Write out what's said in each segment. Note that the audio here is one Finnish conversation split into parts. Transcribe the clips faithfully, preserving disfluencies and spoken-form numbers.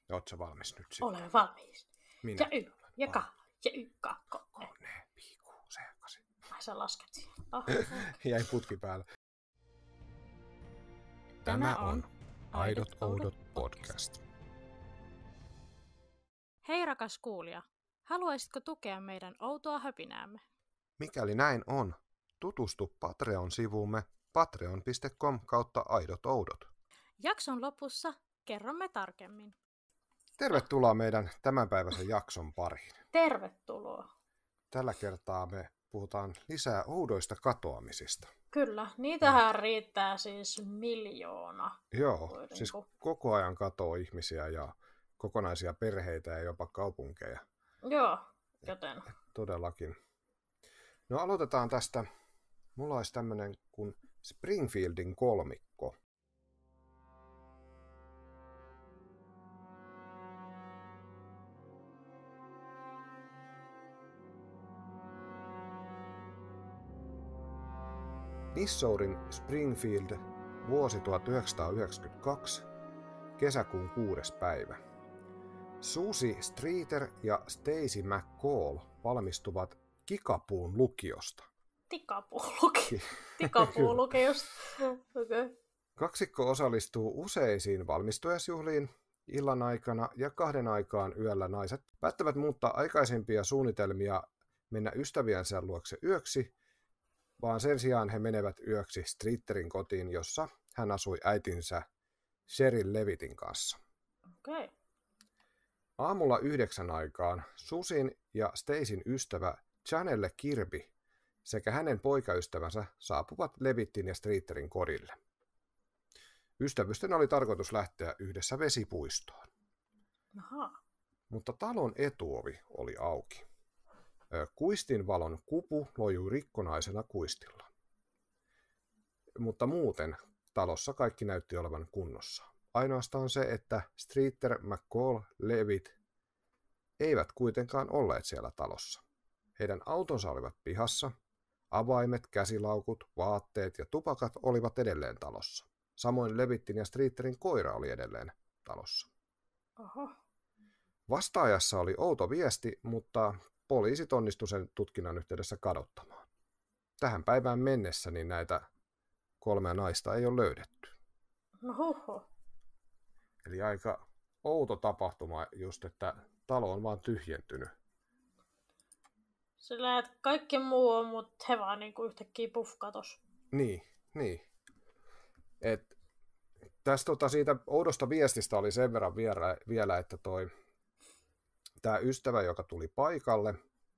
Ootko valmis nyt sitten? Olen valmis. Minä. Ja y, ja ka, ja y, ka, ko, ne. Ne, viikuu, sekaisin. Ai sä lasket siihen. Oh, Jäi putki päällä. Tämä on Aidot Oudot podcast. Hei rakas kuulija, haluaisitko tukea meidän outoa höpinäämme? Mikäli näin on, tutustu Patreon-sivuumme patreon piste com kautta aidot oudot. Jakson lopussa kerromme tarkemmin. Tervetuloa meidän tämänpäiväisen jakson pariin. Tervetuloa. Tällä kertaa me puhutaan lisää oudoista katoamisista. Kyllä, niitähän mm. riittää siis miljoona. Joo, Voidenko? siis koko ajan katoo ihmisiä ja kokonaisia perheitä ja jopa kaupunkeja. Joo, joten. Todellakin. No aloitetaan tästä. Mulla olisi tämmönen kuin Springfieldin kolmikko. Missourin Springfield, vuosi tuhatyhdeksänsataayhdeksänkymmentäkaksi, kesäkuun kuudes päivä. Susie Streeter ja Stacy McCall valmistuvat Kikapuun lukiosta. Tikapuun luki. Tikapuun lukiosta. Okay. Kaksikko osallistuu useisiin valmistujaisjuhliin illan aikana ja kahden aikaan yöllä naiset päättävät muuttaa aikaisempia suunnitelmia mennä ystäviensä luokse yöksi, vaan sen sijaan he menevät yöksi Streeterin kotiin, jossa hän asui äitinsä Cheryl Levitin kanssa. Okay. Aamulla yhdeksän aikaan Susien ja Stacyn ystävä Janelle Kirby sekä hänen poikaystävänsä saapuvat Levitin ja Streeterin kodille. Ystävysten oli tarkoitus lähteä yhdessä vesipuistoon. Aha. Mutta talon etuovi oli auki. Kuistinvalon kupu lojui rikkonaisena kuistilla. Mutta muuten talossa kaikki näytti olevan kunnossa. Ainoastaan se, että Streeter, McCall, Levitt eivät kuitenkaan olleet siellä talossa. Heidän autonsa olivat pihassa, avaimet, käsilaukut, vaatteet ja tupakat olivat edelleen talossa. Samoin Levittin ja Streeterin koira oli edelleen talossa. Oho. Vastaajassa oli outo viesti, mutta poliisit onnistu sen tutkinnan yhteydessä kadottamaan. Tähän päivään mennessä niin näitä kolmea naista ei ole löydetty. No huhu. Eli aika outo tapahtuma just, että talo on vaan tyhjentynyt. Sillä että kaikki muu on, mutta he vaan niinku yhtäkkiä puffkatos. Niin, niin. Et, tästä tota, siitä oudosta viestistä oli sen verran vielä, vielä että toi tämä ystävä, joka tuli paikalle,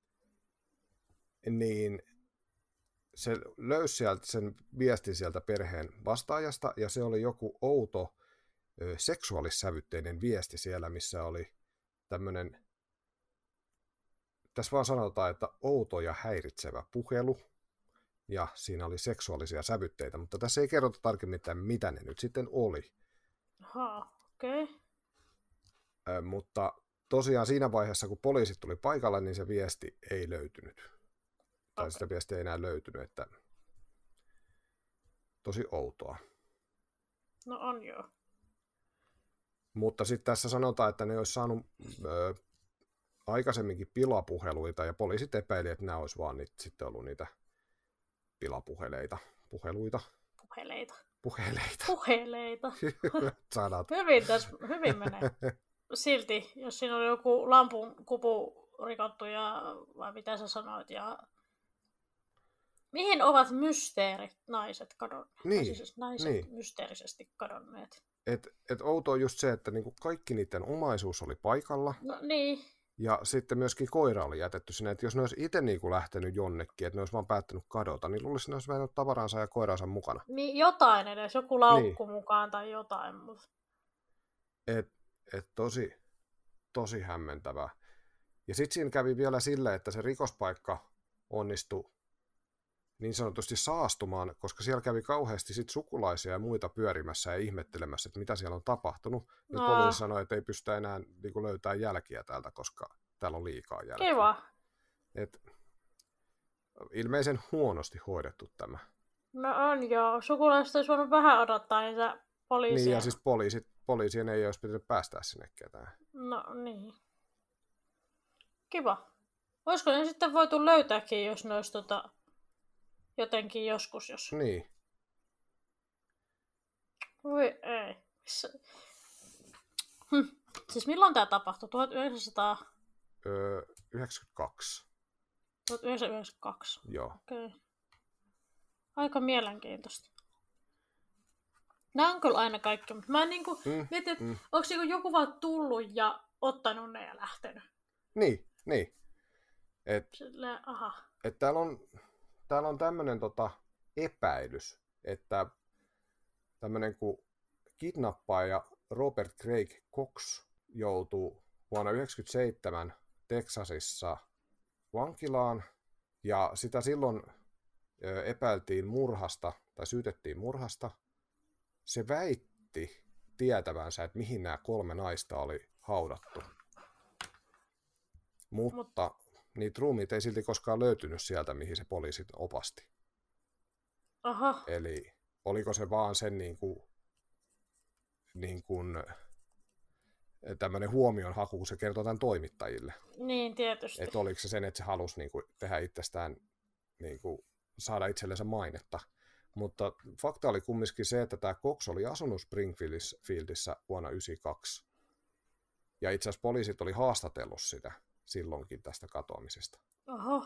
niin se löysi sieltä sen viestin sieltä perheen vastaajasta, ja se oli joku outo ö, seksuaalissävytteinen viesti siellä, missä oli tämmöinen, tässä vaan sanotaan, että outo ja häiritsevä puhelu, ja siinä oli seksuaalisia sävytteitä, mutta tässä ei kerrota tarkemmin, että mitä ne nyt sitten oli. Aha, okei. Okay. Ö, mutta tosiaan siinä vaiheessa, kun poliisit tuli paikalle, niin se viesti ei löytynyt. Tai okay. Sitä viestiä ei enää löytynyt, että tosi outoa. No on joo. Mutta sitten tässä sanotaan, että ne olisi saanut ö, aikaisemminkin pilapuheluita, ja poliisit epäili, että nämä olisi vaan niitä, sitten ollut niitä pilapuheleita. Puheluita. Puheleita. Puheleita. Puheleita. Sanat. Hyvin, tässä, hyvin menee. Silti, jos siinä oli joku lampun kupu rikottu, ja, vai mitä sä sanoit, ja mihin ovat mysteerit naiset kadonneet? Niin, siis naiset niin. mysteerisesti kadonneet. Et, et outo on just se, että niinku kaikki niiden omaisuus oli paikalla. No niin. Ja sitten myöskin koira oli jätetty sinne, että jos ne olisi itse niinku lähtenyt jonnekin, että ne olisi vaan päättänyt kadota, niin luulisin, että ne olisi vienyt tavaransa ja koiransa mukana. Niin jotain edes, joku laukku niin mukaan tai jotain. Mutta Et, et tosi, tosi hämmentävää. Ja sitten siinä kävi vielä silleen, että se rikospaikka onnistui niin sanotusti saastumaan, koska siellä kävi kauheasti sit sukulaisia ja muita pyörimässä ja ihmettelemässä, että mitä siellä on tapahtunut. Nyt no. poliisi sanoi, että ei pystytä enää niin kuin löytää jälkiä täältä, koska täällä on liikaa jälkiä. Kiva. Et, ilmeisen huonosti hoidettu tämä. No on joo. Sukulaiset olisi voinut vähän odottaa niitä poliisia. Niin ja siis poliisit poliisien ei olisi pitänyt päästää sinne ketään. No niin. Kiva. Olisiko ne sitten voitu löytääkin, jos ne olisi tota, jotenkin joskus, jos... Niin. Voi ei. Missä... Hm. Siis milloin tämä tapahtui? yhdeksänkymmentäkaksi. tuhatyhdeksänsataayhdeksänkymmentäkaksi. Joo. Okei. Okay. Aika mielenkiintoista. Nämä on kyllä aina kaikki, mutta mä en niinku mm, mietin, että mm. onko niinku joku vaan tullut ja ottanut ne ja lähtenyt. Niin, niin. Et, Silleen, aha. Et täällä on, täällä on tämmöinen tota, epäilys, että tämmöinen kuin kidnappaaja Robert Craig Cox joutuu vuonna yhdeksänkymmentäseitsemän Teksasissa vankilaan, ja sitä silloin epäiltiin murhasta, tai syytettiin murhasta. Se väitti tietävänsä, että mihin nämä kolme naista oli haudattu. Mutta niitä ruumiita ei silti koskaan löytynyt sieltä, mihin se poliisit opasti. Aha. Eli oliko se vaan sen niin kuin, niin kuin, tämmöinen huomionhaku, kun se kertoo tämän toimittajille. Niin, tietysti. Että oliko se sen, että se halusi niin kuin, tehdä itsestään, niin kuin, saada itsellensä mainetta. Mutta fakta oli kumminkin se, että tämä Cox oli asunut Springfieldissä vuonna yhdeksänkymmentäkaksi. Ja itse asiassa poliisit oli haastatellut sitä silloinkin tästä katoamisesta. Oho.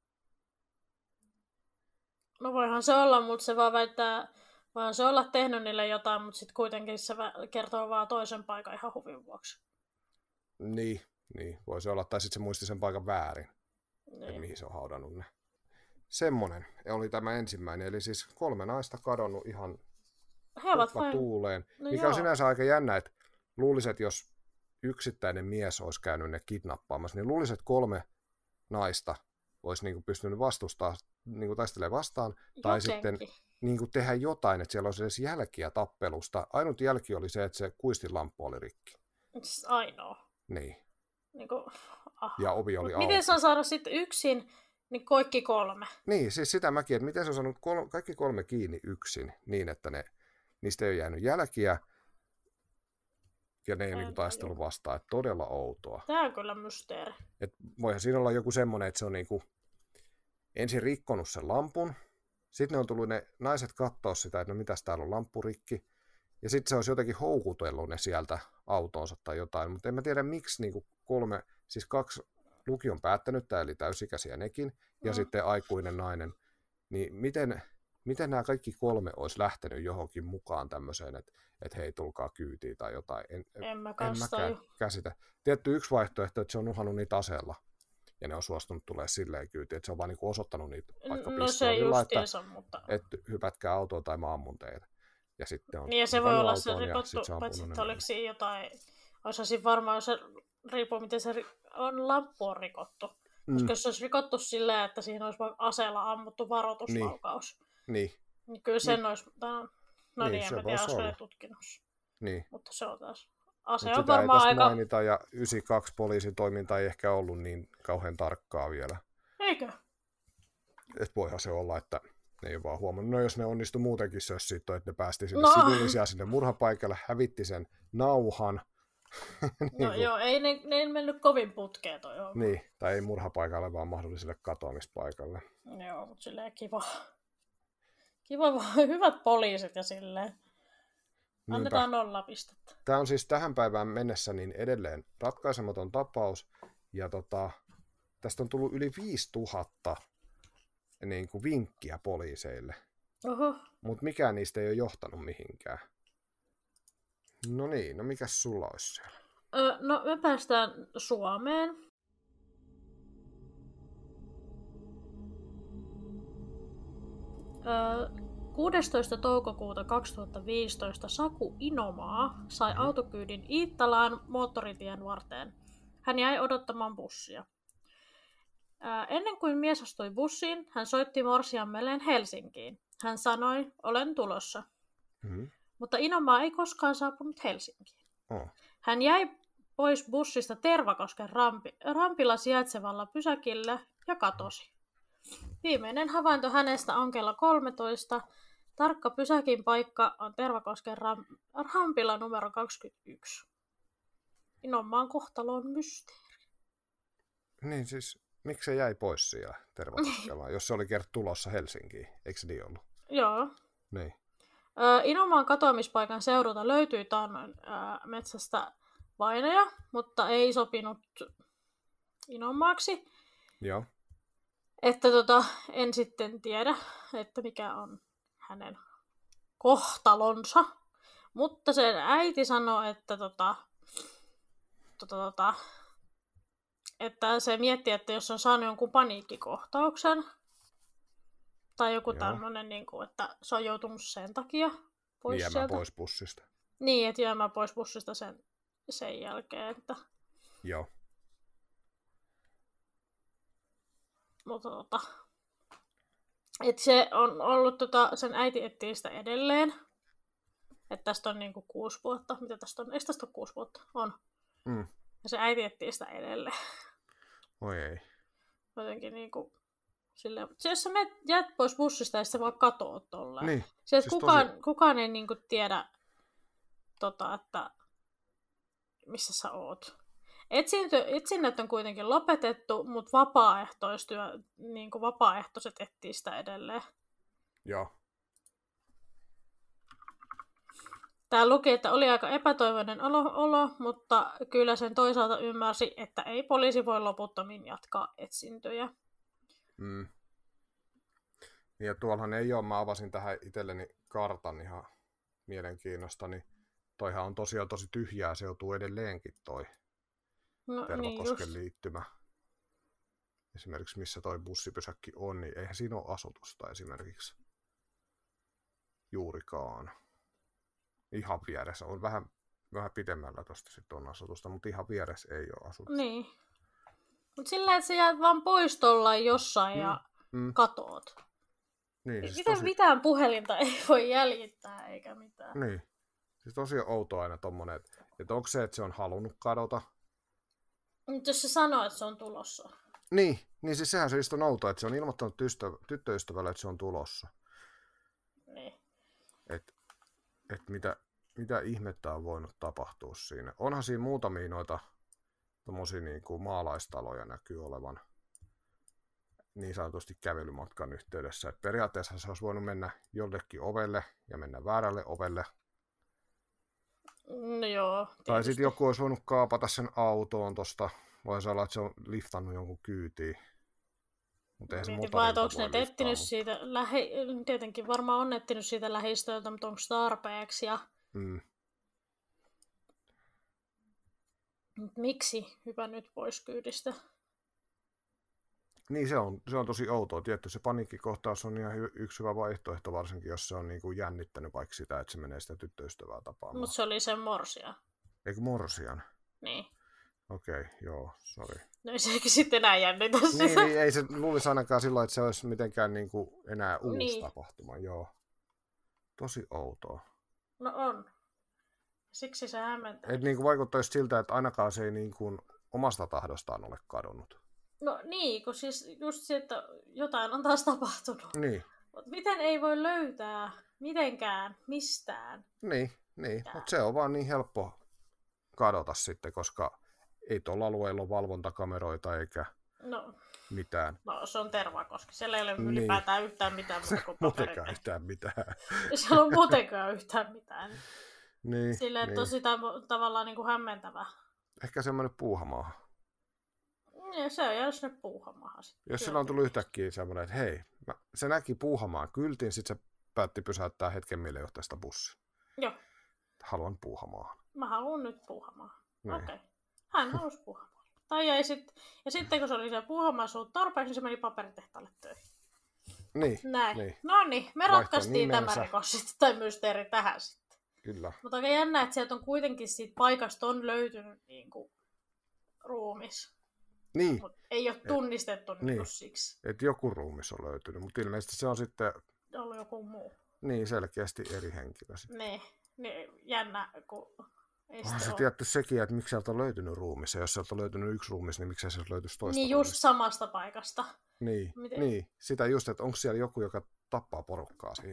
No voihan se olla, mutta se vaan väittää, voihan se olla tehnyt niille jotain, mutta sitten kuitenkin se kertoo vaan toisen paikan ihan huvin vuoksi. Niin, niin voi se olla. Tai sitten se muisti sen paikan väärin, niin. Että mihin se on haudannut ne. Semmonen oli tämä ensimmäinen, eli siis kolme naista kadonnut ihan tuuleen, no mikä joo. on sinänsä aika jännä, että luulisin, että jos yksittäinen mies olisi käynyt ne kidnappaamassa, niin luulisin, että kolme naista olisi niinku pystynyt vastustamaan, niinku taistelemaan vastaan, jotenkin. Tai sitten niinku tehdä jotain, että siellä olisi edes jälkiä tappelusta. Ainut jälki oli se, että se kuistinlamppu oli rikki. Siis ainoa. Niin. Niinku, ah. Ja ovi oli auki. Miten se on saada sitten yksin niin kaikki kolme? Niin, siis sitä mäkin, että miten se on saanut kol- kaikki kolme kiinni yksin, niin että ne, niistä ei ole jäänyt jälkiä, ja ne ei ole niin taistellut vastaan, että todella outoa. Tämä on kyllä mysteeri. Et voihan siinä olla joku semmoinen, että se on niinku ensin rikkonut sen lampun, sitten ne on tullut ne naiset katsoa sitä, että no mitäs täällä on lamppu rikki, ja sitten se olisi jotenkin houkutellut ne sieltä autoonsa tai jotain, mutta en mä tiedä miksi niinku kolme, siis kaksi lukion päättänyttä, eli täysikäisiä nekin, ja mm. sitten aikuinen nainen, niin miten, miten nämä kaikki kolme olisi lähtenyt johonkin mukaan tämmöiseen, että, että hei, tulkaa kyytiin tai jotain. En, en, mä en mäkään käsitä. Tietty yksi vaihtoehto, että se on uhannut niitä aseella, ja ne on suostunut tulemaan silleen kyytiin, että se on vaan niin kuin osoittanut niitä vaikka no, pistoolilla, että, mutta... että hypätkää autoon tai mä ammun teitä. Ja sitten on niin ja se voi olla se rikottu, paitsi että oliko siinä jotain, olisi varmaan se riippuu, miten se on lamppu on rikottu. Mm. Koska jos se olisi rikottu silleen, että siihen olisi aseella ammuttu varoituslaukaus, niin, niin kyllä sen niin. olisi... No niin, niin en tiedä, olisiko ne tutkinut. Niin. Mutta se on taas... Ase on varmaan aika... mainita, ja yhdeksänkymmentäkaksi poliisin toiminta ei ehkä ollut niin kauhean tarkkaa vielä. Eikö? Et voihan se olla, että ne ei ole vaan huomannut. No jos ne onnistui muutenkin sössittua, että ne päästi sinne no. sivullisia sinne murhapaikalle, hävitti sen nauhan. niin no joo, ei ne, ne ei mennyt kovin putkeen toi homma. Niin, tai ei murhapaikalle, vaan mahdolliselle katoamispaikalle. Joo, mutta silleen kiva. Kiva vaan, hyvät poliisit ja silleen. Annetaan nolla pistettä. Tämä on siis tähän päivään mennessä niin edelleen ratkaisematon tapaus. Ja tota, tästä on tullut yli viisituhatta niin kuin vinkkiä poliiseille. Oho. Mutta mikään niistä ei ole johtanut mihinkään. No niin, no mikäs sulla olisi siellä? Öö, no me päästään Suomeen. Öö, kuudestoista toukokuuta kaksituhattaviisitoista Saku Inomaa sai mm-hmm. autokyydin Iittalaan moottoritien varteen. Hän jäi odottamaan bussia. Ää, ennen kuin mies astui bussiin, hän soitti morsiammelleen Helsinkiin. Hän sanoi, olen tulossa. Mm-hmm. Mutta Inomaa ei koskaan saapunut Helsinkiin. Oh. Hän jäi pois bussista Tervakosken rampi, rampilla sijaitsevalla pysäkillä ja katosi. Viimeinen havainto hänestä on kello kolmetoista Tarkka pysäkin paikka on Tervakosken ram- rampilla numero kaksikymmentäyksi. Inomaan kohtalo on mysteeri. Niin siis, miksi se jäi pois siellä Tervakoskella, jos se oli kerta tulossa Helsinkiin? Eikö se niin ollut? Joo. Niin. Ö, Inomaan katoamispaikan seudulta löytyi taannoin metsästä vainoja, mutta ei sopinut Inomaaksi. Joo. Että tota, en sitten tiedä, että mikä on hänen kohtalonsa. Mutta sen äiti sanoi, että, tota, tota, tota, että se miettii, että jos on saanut jonkun paniikkikohtauksen, tai joku tämmöinen, niin kuin, että se on joutunut sen takia pois jäämään sieltä. pois bussista. Niin, että jäämään pois bussista sen, sen jälkeen. Että... Joo. Mutta tota... Että se on ollut, tota, sen äiti etsii sitä edelleen. Että tästä on niinku kuusi vuotta. Mitä tästä on? Eikö tästä ole kuusi vuotta? On. Mm. Ja se äiti etsii sitä edelleen. Oi ei. Jotenkin niinku... Silleen, jos sä menet, jäät pois bussista ja sitten vaan katoo tolleen. Niin. Siis Siis kukaan, tosi... kukaan ei niinku tiedä, tota, että missä sä oot. Etsinty, etsinnät on kuitenkin lopetettu, mutta vapaaehtoistyö, niinku vapaaehtoiset etsii sitä edelleen. Joo. Tää luki, että oli aika epätoivoinen olo, olo, mutta kyllä sen toisaalta ymmärsi, että ei poliisi voi loputtomiin jatkaa etsintöjä. Mm. Ja tuollahan ei ole, mä avasin tähän itselleni kartan ihan mielenkiinnosta, niin toihan on tosiaan tosi tyhjää, se joutuu edelleenkin toi No, Tervakosken niin liittymä. Esimerkiksi missä toi bussipysäkki on, niin eihän siinä ole asutusta esimerkiksi juurikaan. Ihan vieressä on vähän, vähän pitemmällä tosta sitten on asutusta, mutta ihan vieressä ei ole asutusta. Niin. Mutta sillä, että sä jäät vaan pois tollain jossain mm. ja mm. katoot. Niin, Miten siis tosi... mitään puhelinta ei voi jäljittää eikä mitään. Niin. Siis tosi outo aina tommonen, että, että onko se, että se on halunnut kadota. Mutta jos se sanoo, että se on tulossa. Niin, niin siis sehän se just on outoa, että se on ilmoittanut tyttö, tyttöystävälle, että se on tulossa. Niin. Että et mitä, mitä ihmettä on voinut tapahtua siinä. Onhan siinä muutamia noita tommosia niin kuin maalaistaloja näkyy olevan niin sanotusti kävelymatkan yhteydessä. Et periaatteessa se olisi voinut mennä jollekin ovelle ja mennä väärälle ovelle. No joo, tietysti. Tai sitten joku olisi voinut kaapata sen autoon tosta. Voisi olla, että se on liftannut jonkun kyytiin. Mutta eihän se motorilta onko ne etsinyt mutta... siitä, lähi... tietenkin varmaan on etsinyt siitä lähistöltä, mutta onko tarpeeksi ja... Mm. Miksi hypännyt pois kyydistä? Niin se on, se on tosi outoa. Tietty se paniikkikohtaus on ihan hy- yksi hyvä vaihtoehto, varsinkin jos se on niin kuin jännittänyt vaikka sitä, että se menee sitä tyttöystävää tapaamaan. Mutta se oli sen morsia. Eikö morsian? Niin. Okei, okay, joo, sori. No ei se eikä sitten enää jännitä sitä. Niin, niin, ei se luulisi ainakaan silloin, että se olisi mitenkään niin kuin enää uusi niin. tapahtuma, joo. Tosi outoa. No on. Siksi se hämmentää. Et niin kuin vaikuttaisi siltä, että ainakaan se ei niin kuin omasta tahdostaan ole kadonnut. No niin, kun siis just se, että jotain on taas tapahtunut. Niin. Mut miten ei voi löytää mitenkään mistään? Niin, niin. Mutta se on vaan niin helppo kadota sitten, koska ei tuolla alueella ole valvontakameroita eikä no, mitään. No se on Tervakoski. Siellä ei ole niin. ylipäätään yhtään mitään muuta kuin paperit. Muutenkaan yhtään mitään. Siellä on muutenkaan yhtään mitään. Niin, silleen, että niin. on tosi tavallaan niin kuin hämmentävä. Ehkä semmoinen puuhamaahan. Ja se on jäänyt sinne puuhamaahan. Jos sillä on tullut yhtäkkiä semmoinen, että hei, mä, se näki puuhamaan kyltin, sitten se päätti pysäyttää hetken mielijohtaista bussia. Joo. Haluan puuhamaahan. Mä haluan nyt puuhamaahan. Niin. Okei. Okay. Hän halusi puuhamaahan. Tai jäi sit, ja sitten kun se oli se puuhamaan suut tarpeeksi, niin se meni paperitehtaalle töihin. Niin. Näin. Niin. No niin, me Vaihto ratkaistiin nimensä. tämä rikos sitten, tai mysteeri tähän sitten. Kyllä. Mutta aika jännä, että sieltä on kuitenkin siitä paikasta on löytynyt niin kuin ruumis. Niin. Mut ei ole tunnistettu Et, niin niin. siksi. Että joku ruumis on löytynyt, mutta ilmeisesti se on sitten Ollut joku muu. niin selkeästi eri henkilö. Niin, niin jännä, kun ei Onhan se ole. tietty sekin, että miksi sieltä on löytynyt ruumis. Ja jos sieltä on löytynyt yksi ruumis, niin miksi sieltä löytyisi toista Niin ruumista? just samasta paikasta. Niin, Miten? niin, sitä just, että onko siellä joku, joka tappaa porukkaa siihen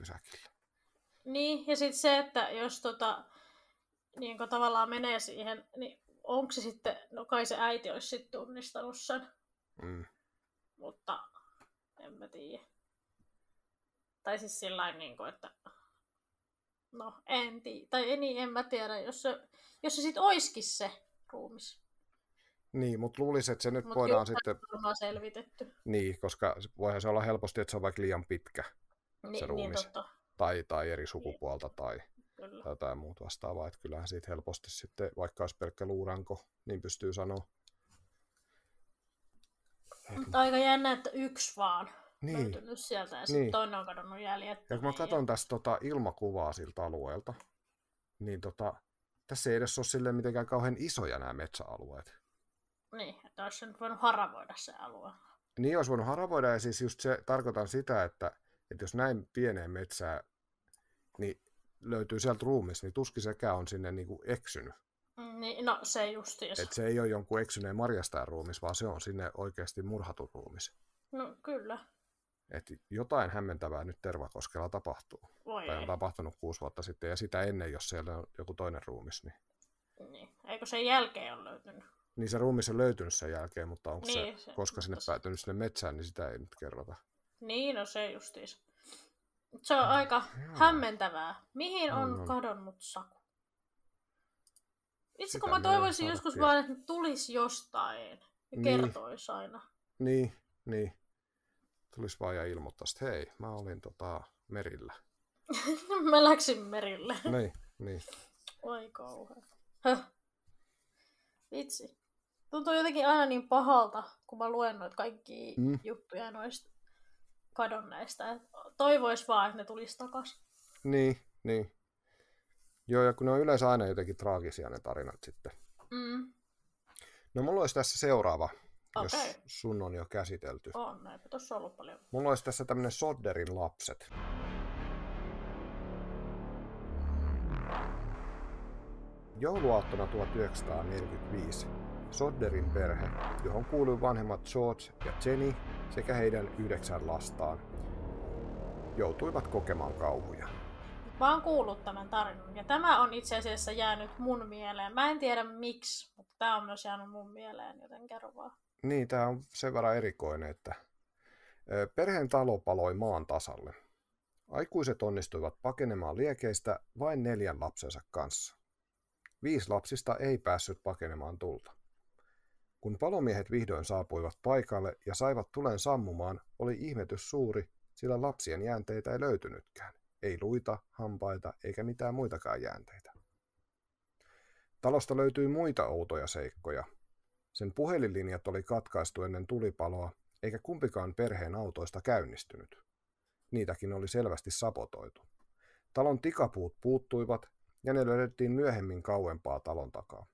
pysäkillä. Niin, ja sitten se, että jos tota, niin tavallaan menee siihen, niin onko se sitten, no kai se äiti olisi sitten tunnistanut sen. Mm. Mutta en mä tiedä. Tai siis sillain, niin kuin, että no en tiedä. Tai niin, en mä tiedä, jos se, jos se sitten oiskin se ruumis. Niin, mutta luulisin, että se nyt Mut voidaan sitten... Mutta selvitetty. Niin, koska voihan se olla helposti, että se on vaikka liian pitkä Ni, se ruumis. Niin, totta. Tai, tai eri sukupuolta niin. tai, tai jotain muuta vastaavaa. Että kyllähän siitä helposti sitten, vaikka olisi pelkkä luuranko, niin pystyy sanoa. Mutta aika jännä, että yksi vaan niin. löytynyt sieltä ja sitten niin. toinen on kadonnut jäljet. Ja kun mä katson tästä tota ilmakuvaa siltä alueelta, niin tota, tässä ei edes ole silleen mitenkään kauhean isoja nämä metsäalueet. Niin, että olisi nyt voinut haravoida se alue. Niin, olisi voinut haravoida, ja siis just se, tarkoitan sitä, että, että jos näin pieneen metsään niin löytyy sieltä ruumis, niin tuskin sekään on sinne niin kuin eksynyt. Niin, no se justiis. Että se ei ole jonkun eksyneen marjastajan ruumis, vaan se on sinne oikeasti murhatun ruumis. No kyllä. Että jotain hämmentävää nyt Tervakoskella tapahtuu. Voi tai on ei. tapahtunut kuusi vuotta sitten, ja sitä ennen, jos siellä on joku toinen ruumis. Niin, niin. Eikö sen jälkeen ole löytynyt? niin se ruumis on löytynyt sen jälkeen, mutta onko niin, se, se, koska sinne se... päätynyt sinne metsään, niin sitä ei nyt kerrota. Niin, no se justiis. Se on aika Joo. hämmentävää. Mihin on, on kadonnut Saku? Itse kun mä toivoisin joskus vaan, että tulisi jostain ja niin. kertoisi aina. Niin, niin. Tulisi vaan ja ilmoittaisi, että hei, mä olin tota merillä. Mä läksin merille. niin, niin. Oi kauhea. Höh. Vitsi. Tuntuu jotenkin aina niin pahalta, kun mä luen noita kaikkia mm. juttuja noista kadonneista. Toivois vaan, että ne tulisi takas. Niin, niin. Joo, ja kun ne on yleensä aina jotenkin traagisia ne tarinat sitten. Mm. No mulla olisi tässä seuraava, okay. jos sun on jo käsitelty. On, näinpä tossa ollut paljon. Mulla olisi tässä tämmönen Sodderin lapset. Jouluaattona tuhatyhdeksänsataaneljäkymmentäviisi Sodderin perhe, johon kuului vanhemmat George ja Jenny sekä heidän yhdeksän lastaan, joutuivat kokemaan kauhuja. Mä oon kuullut tämän tarinan, ja tämä on itse asiassa jäänyt mun mieleen. Mä en tiedä miksi, mutta tämä on myös jäänyt mun mieleen, joten kerro vaan. Niin, tää on sen verran erikoinen, että perheen talo paloi maan tasalle. Aikuiset onnistuivat pakenemaan liekeistä vain neljän lapsensa kanssa. Viisi lapsista ei päässyt pakenemaan tulta. Kun palomiehet vihdoin saapuivat paikalle ja saivat tulen sammumaan, oli ihmetys suuri, sillä lapsien jäänteitä ei löytynytkään. Ei luita, hampaita eikä mitään muitakaan jäänteitä. Talosta löytyi muita outoja seikkoja. Sen puhelinlinjat oli katkaistu ennen tulipaloa, eikä kumpikaan perheen autoista käynnistynyt. Niitäkin oli selvästi sabotoitu. Talon tikapuut puuttuivat, ja ne löydettiin myöhemmin kauempaa talon takaa.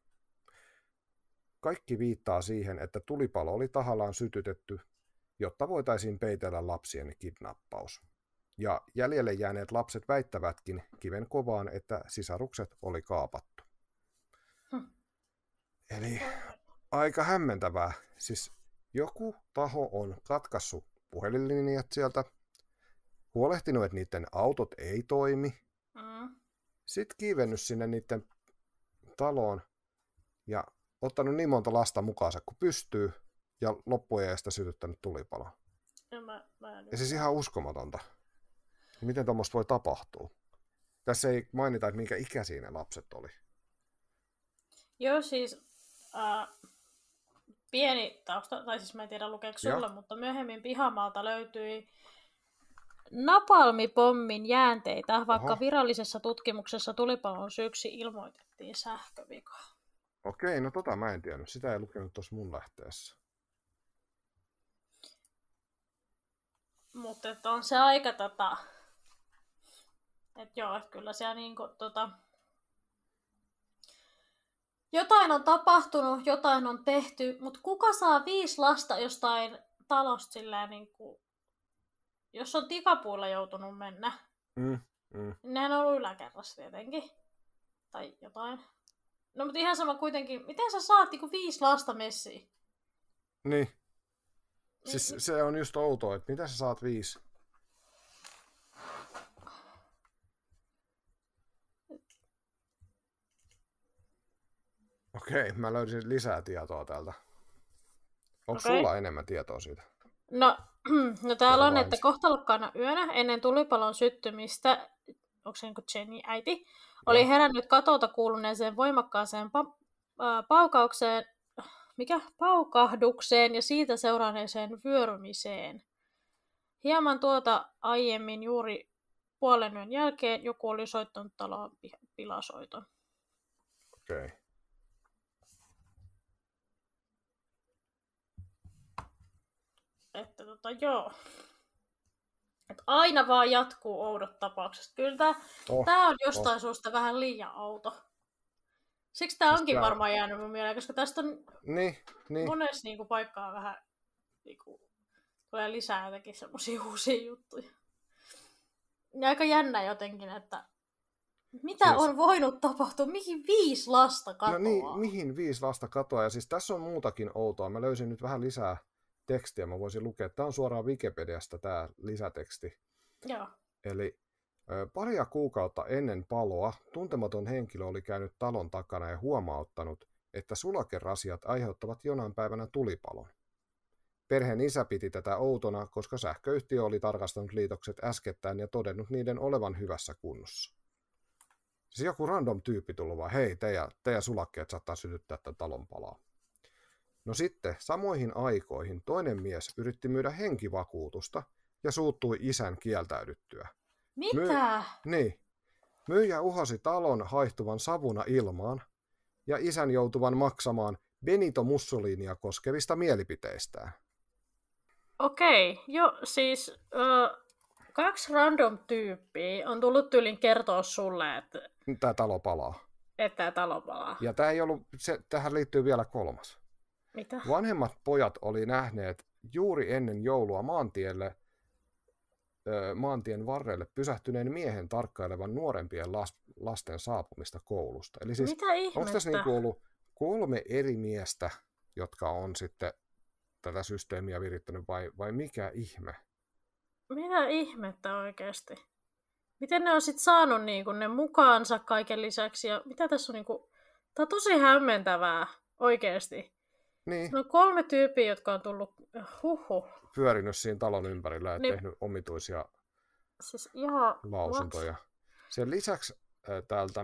Kaikki viittaa siihen, että tulipalo oli tahallaan sytytetty, jotta voitaisiin peitellä lapsien kidnappaus. Ja jäljelle jääneet lapset väittävätkin kiven kovaan, että sisarukset oli kaapattu. Hmm. Eli aika hämmentävää. Siis joku taho on katkaissut puhelinlinjat sieltä, huolehtinut, että niiden autot ei toimi, hmm. sitten kiivennyt sinne niiden taloon ja ottanut niin monta lasta mukaansa kuin pystyy ja loppuajasta sytyttänyt tulipaloa. Ja, mä, mä ja siis ihan uskomatonta. Miten tuommoista voi tapahtua? Tässä ei mainita, että minkä ikäisiä ne lapset oli. Joo, siis äh, pieni tausta, tai siis mä en tiedä lukeeko sulle, mutta myöhemmin pihamaalta löytyi napalmipommin jäänteitä, vaikka Oho. virallisessa tutkimuksessa tulipalon syyksi ilmoitettiin sähkövika. Okei, no tota mä en tiennyt. Sitä ei lukenut tuossa mun lähteessä. Mutta on se aika tota... Että joo, että kyllä siellä niinku tota... Jotain on tapahtunut, jotain on tehty, mutta kuka saa viisi lasta jostain talosta silleen niinku... Jos on tikapuilla joutunut mennä, mm, mm. niin nehän on ollut yläkerrassa tietenkin. Tai jotain. No mutta ihan sama kuitenkin, miten sä saat niinku viisi lasta messiin? Niin. Siis se on just outoa, että mitä sä saat viisi? Okei, mä löysin lisää tietoa täältä. Onko Okei. sulla enemmän tietoa siitä? No, no täällä on, Kerro että ensin. kohtalokkaana yönä ennen tulipalon syttymistä, onko se niin kuin Jenny äiti, oli herännyt katolta kuuluneeseen voimakkaaseen pa- äh, paukaukseen, mikä? paukahdukseen ja siitä seuranneeseen vyörymiseen. Hieman tuota aiemmin juuri puolen yön jälkeen joku oli soittanut taloon pi- pilasoiton. Okei. Okay. Että tota joo. Et aina vaan jatkuu oudot tapaukset. Kyllä tää, Oh, tää on jostain oh. suusta vähän liian outo. Siksi tää Siis onkin tää- varmaan jäänyt mun mieleen, koska tästä on Niin, niin. monessa niinku paikkaa vähän niinku, tulee lisää jotenkin semmosia uusia juttuja. Ja aika jännä jotenkin, että mitä Siis- on voinut tapahtua? Mihin viisi lasta katoaa? No niin, mihin viisi lasta katoaa? Ja siis tässä on muutakin outoa. Mä löysin nyt vähän lisää tekstiä, mä voisin lukea. Tämä on suoraan Wikipediasta tämä lisäteksti. Joo. Eli ö, paria kuukautta ennen paloa tuntematon henkilö oli käynyt talon takana ja huomauttanut, että sulakerasiat aiheuttavat jonain päivänä tulipalon. Perheen isä piti tätä outona, koska sähköyhtiö oli tarkastanut liitokset äskettäin ja todennut niiden olevan hyvässä kunnossa. Siis joku random tyyppi tullut vaan, hei, teidän, teidän sulakkeet saattaa sytyttää tämän talon palaa. No sitten, samoihin aikoihin toinen mies yritti myydä henkivakuutusta ja suuttui isän kieltäydyttyä. Mitä? Niin. Myyjä uhosi talon haihtuvan savuna ilmaan ja isän joutuvan maksamaan Benito Mussolinia koskevista mielipiteistään. Okei, jo siis ö, kaksi random tyyppiä on tullut tyylin kertoa sulle, että Tämä talo palaa. että tää talo palaa. Ja tämä ei ollut, se, tähän liittyy vielä kolmas. Mitä? Vanhemmat pojat oli nähneet juuri ennen joulua maantielle, ö, maantien varrelle pysähtyneen miehen tarkkailevan nuorempien las, lasten saapumista koulusta. Eli siis, Mitä onko ihmettä? tässä niinku ollut kolme eri miestä, jotka on sitten tätä systeemiä virittänyt, vai, vai mikä ihme? Mitä ihmettä oikeasti? Miten ne on sit saanut niinku ne mukaansa kaiken lisäksi? Ja mitä tässä on niinku... Tää on tosi hämmentävää, oikeasti. Niin, No kolme tyyppiä, jotka on tullut... Huhhuh. pyörinyt siinä talon ympärillä ja Niin. tehnyt omituisia Siis ihan... lausuntoja. Sen lisäksi ö, täältä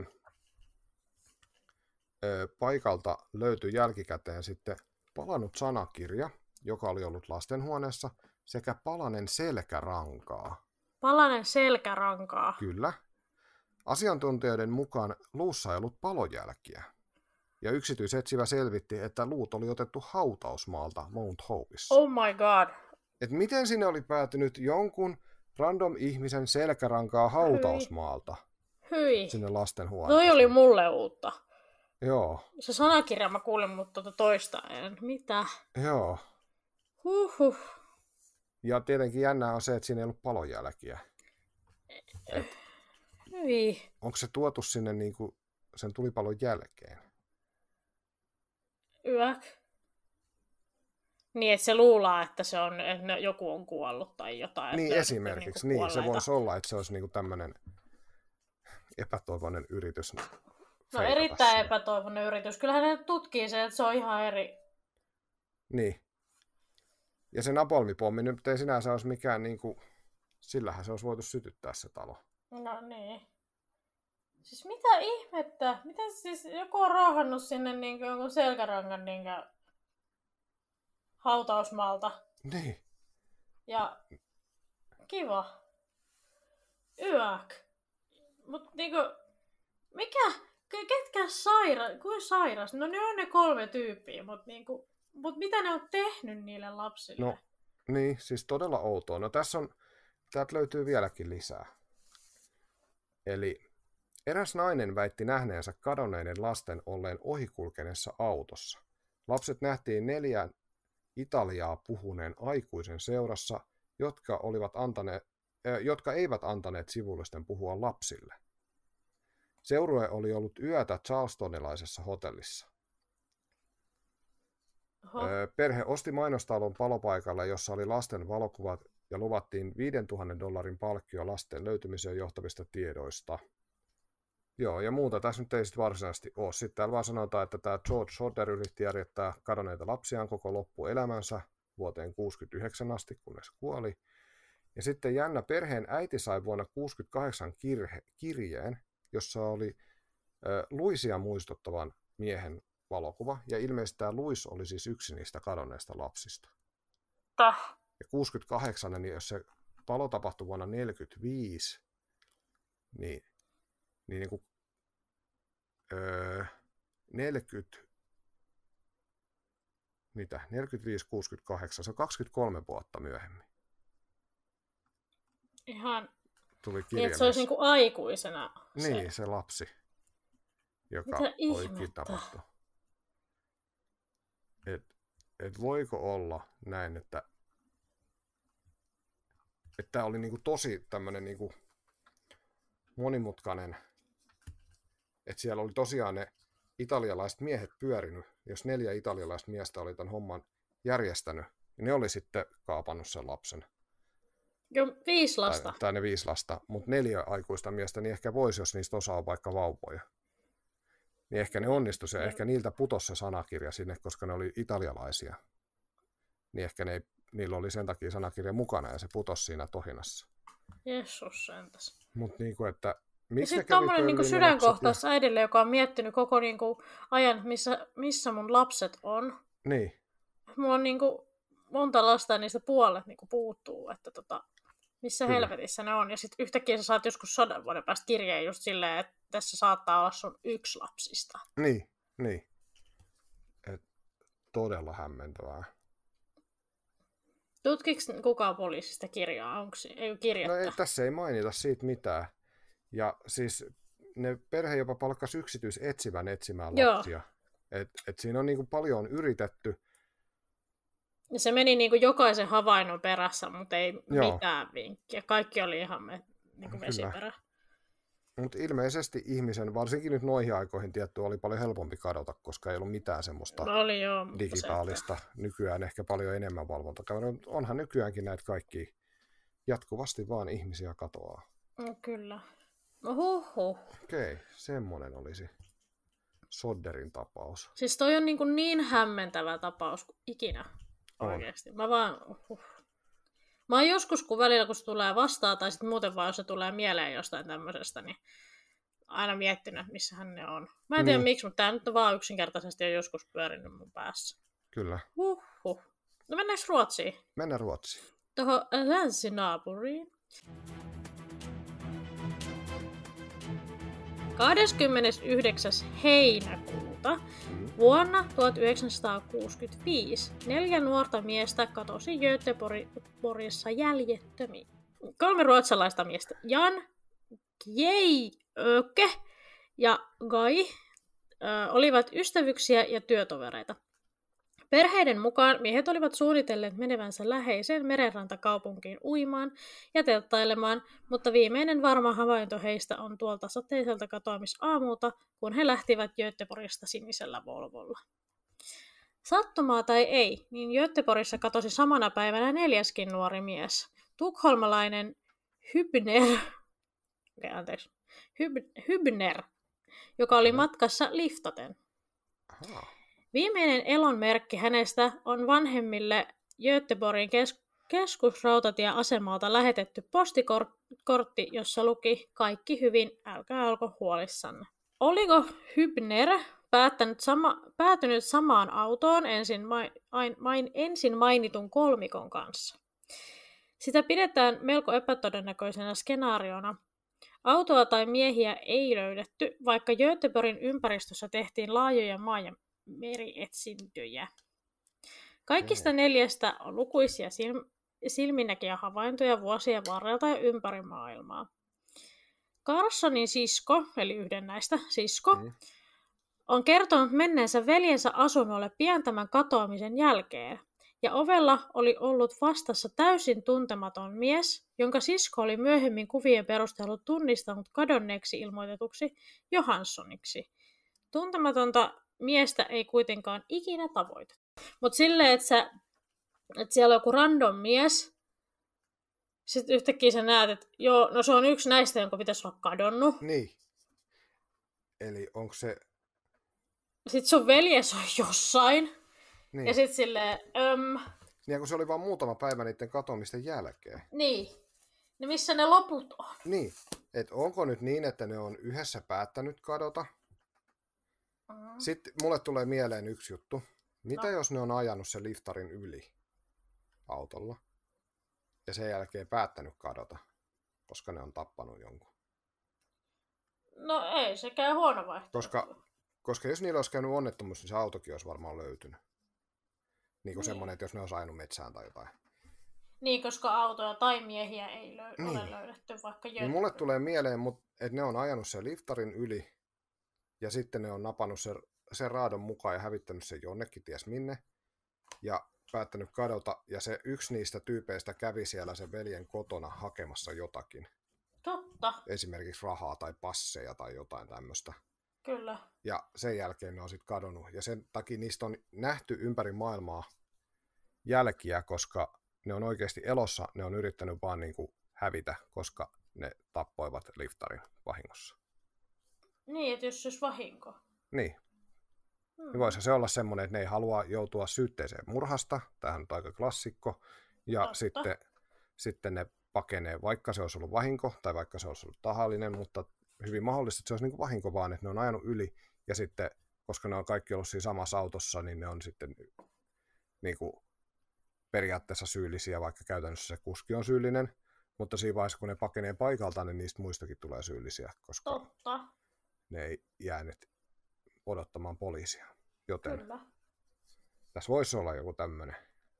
ö, paikalta löytyi jälkikäteen sitten palanut sanakirja, joka oli ollut lastenhuoneessa, sekä palanen selkärankaa. Palanen selkärankaa. Kyllä. Asiantuntijoiden mukaan luussa ei ollut palojälkiä. Ja yksityisetsivä selvitti, että luut oli otettu hautausmaalta Mount Hopeissa. Oh my god. Et miten sinne oli päätynyt jonkun random ihmisen selkärankaa hautausmaalta Hyi. sinne lastenhuoneeseen? Toi oli mulle uutta. Joo, Se sanakirja mä kuulin, mutta tuota toista en. Mitä? joo. Huhhuh. Ja tietenkin jännää on se, että siinä ei ollut palonjälkiä. Hyi. Onko se tuotu sinne niinku sen tulipalon jälkeen? Yök. Niin, että se luulaa, että se on, että ne- joku on kuollut tai jotain. Niin että esimerkiksi, niinku niin. Se kuolleita. voisi olla, että se olisi niinku tämmöinen epätoivoinen yritys. No feikata erittäin sinne. epätoivoinen yritys. Kyllähän ne tutkii se, että se on ihan eri. Niin. Ja se napalmipommi nyt ei sinänsä olisi mikään niinku, sillähän se olisi voitu sytyttää se talo. No niin. Siis mitä ihmettä? Miten siis joku on raahannut sinne niinku jonkun selkärangan niinku hautausmaalta? Niin. Ja kiva. Yök. Mut niinku, mikä, ke- ketkä sairas, kuin sairas? No ne on ne kolme tyyppiä, mut niinku, mut mitä ne on tehnyt niille lapsille? No, niin, siis todella outoa. No tässä on, täältä löytyy vieläkin lisää. Eli eräs nainen väitti nähneensä kadonneiden lasten olleen ohikulkeneessa autossa. Lapset nähtiin neljän Italiaa puhuneen aikuisen seurassa, jotka, olivat antaneet, äh, jotka eivät antaneet sivullisten puhua lapsille. Seurue oli ollut yötä charlestonilaisessa hotellissa. Oho. Ö, Perhe osti mainostalon palopaikalle, jossa oli lasten valokuvat ja luvattiin viisituhatta dollarin palkkio lasten löytymiseen johtavista tiedoista. Joo, ja muuta tässä nyt ei sitten varsinaisesti ole. Sitten täällä vaan sanotaan, että tämä George Sodder yritti järjettää kadonneita lapsiaan koko loppuelämänsä vuoteen kuusikymmentäyhdeksän asti, kunnes kuoli. Ja sitten jännä, perheen äiti sai vuonna kuusikymmentäkahdeksan kirhe, kirjeen, jossa oli äh, Louisia muistuttavan miehen valokuva. Ja ilmeisesti tämä Louis oli siis yksi niistä kadonneista lapsista. Täh. Ja kuusikymmentäkahdeksan, niin jos se palo tapahtui vuonna neljäkymmentäviisi, niin, niin, niin kuin, öö, neljäkymmentä, mitä, neljäkymmentäviisi kuusikymmentäkahdeksan, se on kaksikymmentäkolme vuotta myöhemmin. Ihan, tuli kirja, niin että se olisi niin kuin aikuisena se. Niin, se lapsi, joka Mitä oli ihmettä? kidnappattu. Et, et voiko olla näin, että että tämä oli niinku tosi tämmöinen niinku monimutkainen, että siellä oli tosiaan ne italialaiset miehet pyörinyt, jos neljä italialaista miestä oli tämän homman järjestänyt, niin ne oli sitten kaapannut sen lapsen. Joo, viisi lasta. Tai, tai ne viisi lasta, mutta neljä aikuista miestä, niin ehkä voisi, jos niistä osa on vaikka vauvoja. Niin ehkä ne onnistuisi ja Mm. ehkä niiltä putosi se sanakirja sinne, koska ne oli italialaisia. Niin ehkä ne ei, niillä oli sen takia sanakirja mukana ja se putosi siinä tohinassa. Jessus sentäs. Mutta niinku, että Ja miksi ne sitten kävi tommonen niinku pölliin ne lapset sydänkohtaus äidille, joka on miettinyt koko niinku ajan, missä, missä mun lapset on. ja... Niin, Mulla on niinku monta lasta ja niistä puolet niinku puuttuu, että tota, missä Kyllä. helvetissä ne on. Ja sitten yhtäkkiä sä saat joskus sadan vuoden päästä kirjeen just silleen, että tässä saattaa olla sun yksi lapsista. niin, niin. Et todella hämmentävää. Tutkiks kukaan poliisista kirjaa? Onko se, ei ole kirjettä? No ei, tässä ei mainita siitä mitään. Ja siis ne perhe jopa palkkasi yksityisetsivän etsimään Joo. lapsia. Et, et siinä on niinku paljon yritetty. Ja se meni niinku jokaisen havainnon perässä, mutta ei Joo. mitään vinkkiä. Kaikki oli ihan me, niinku Kyllä. vesiperä. Mutta ilmeisesti ihmisen, varsinkin nyt noihin aikoihin tietty, oli paljon helpompi kadota, koska ei ollut mitään semmoista No oli joo, mutta digitaalista. Nykyään ehkä paljon enemmän valvontakameroita. Mutta onhan nykyäänkin näitä kaikki jatkuvasti vaan ihmisiä katoaa. Se, no, kyllä. No huhhuh. Okei, semmonen olisi Sodderin tapaus. Siis toi on niin, kuin niin hämmentävä tapaus kuin ikinä On. oikeasti. Mä vaan... Uh. Mä oon joskus, kun välillä kun se tulee vastaan, tai sitten muuten vaan, jos se tulee mieleen jostain tämmöisestä, niin aina miettinyt, missähän ne on. Mä en tiedä Niin. miksi, mutta tää nyt on vaan yksinkertaisesti on joskus pyörinyt mun päässä. Kyllä. Huhhuh. No mennäänkö Ruotsiin? Mennään Ruotsiin. Tuohon länsinaapuriin. kahdeskymmenesyhdeksäs heinäkuuta Mm. vuonna tuhatyhdeksänsataakuusikymmentäviisi neljä nuorta miestä katosi Göteborgissa jäljettömiin. Kolme ruotsalaista miestä, Jan, Kjeiöke ja Guy, ö, olivat ystävyksiä ja työtovereita. Perheiden mukaan miehet olivat suunnitelleet menevänsä läheiseen merenrantakaupunkiin uimaan ja telttailemaan, mutta viimeinen varma havainto heistä on tuolta sateiselta katoamisaamulta, kun he lähtivät Göteborgista sinisellä Volvolla. Sattumaa tai ei, niin Göteborgissa katosi samana päivänä neljäskin nuori mies, tukholmalainen Hübner, okay, anteeksi, Hüb- Hübner, joka oli matkassa liftaten. Aha. Viimeinen elonmerkki hänestä on vanhemmille Göteborgin kes- keskusrautatieasemalta lähetetty postikortti, jossa luki kaikki hyvin, älkää olko huolissanne. Oliko Hübner päättänyt sama- päätynyt samaan autoon ensin, main- main- ensin mainitun kolmikon kanssa? Sitä pidetään melko epätodennäköisenä skenaariona. Autoa tai miehiä ei löydetty, vaikka Göteborgin ympäristössä tehtiin laajoja maa- ja merietsintöjä. Kaikista neljästä on lukuisia silm- silminnäkiä havaintoja vuosien varrelta ja ympäri maailmaa. Carsonin sisko, eli yhden näistä sisko, Mm. on kertonut menneensä veljensä asunnolle pian tämän katoamisen jälkeen, ja ovella oli ollut vastassa täysin tuntematon mies, jonka sisko oli myöhemmin kuvien perusteella tunnistanut kadonneeksi ilmoitetuksi Johanssoniksi. Tuntematonta miestä ei kuitenkaan ikinä tavoitettu. Mutta silleen, että, sä, että siellä on joku random mies, sitten yhtäkkiä sä näet, että joo, no se on yksi näistä, jonka pitäisi olla kadonnut. Niin. Eli onko se... Sitten sun veljes on jossain. Niin. Ja sitten silleen... Öm... Niin, kun se oli vaan muutama päivä niiden katoamisten jälkeen. Niin. No missä ne loput on? Niin. Että onko nyt niin, että ne on yhdessä päättänyt kadota? Mm. Sitten mulle tulee mieleen yksi juttu. Mitä No. jos ne on ajanut sen liftarin yli autolla ja sen jälkeen päättänyt kadota, koska ne on tappanut jonkun? No ei sekään huono vaihtoehto. Koska, koska jos niillä olisi käynyt onnettomuus, niin se autokin olisi varmaan löytynyt. Niin kuin Niin. semmoinen, että jos ne olisi ajanut metsään tai jotain. Niin, koska autoja tai miehiä ei löy- Niin. ole löydetty, vaikka Niin mulle tulee mieleen, että ne on ajanut sen liftarin yli ja sitten ne on napannut sen, sen raadon mukaan ja hävittänyt sen jonnekin ties minne ja päättänyt kadota. Ja se yksi niistä tyypeistä kävi siellä sen veljen kotona hakemassa jotakin. Totta, Esimerkiksi rahaa tai passeja tai jotain tämmöistä. kyllä. Ja sen jälkeen ne on sitten kadonnut. Ja sen takia niistä on nähty ympäri maailmaa jälkiä, koska ne on oikeasti elossa. Ne on yrittänyt vaan niin kuin hävitä, koska ne tappoivat liftarin vahingossa. Niin, että jos se olisi vahinko. Niin. Hmm. Niin voisi se olla semmoinen, että ne ei halua joutua syytteeseen murhasta. Tämähän on aika klassikko. Ja sitten, sitten ne pakenee, vaikka se olisi ollut vahinko tai vaikka se olisi ollut tahallinen, mutta hyvin mahdollista, että se olisi niin kuin vahinko vaan, että ne on ajanut yli. Ja sitten, koska ne on kaikki ollut siinä samassa autossa, niin ne on sitten niin kuin periaatteessa syyllisiä, vaikka käytännössä se kuski on syyllinen. Mutta siinä vaiheessa, kun ne pakenee paikaltaan, niin niistä muistakin tulee syyllisiä, koska Totta, ne ei jääneet odottamaan poliisia. Joten kyllä. tässä voisi olla joku tämmöinen.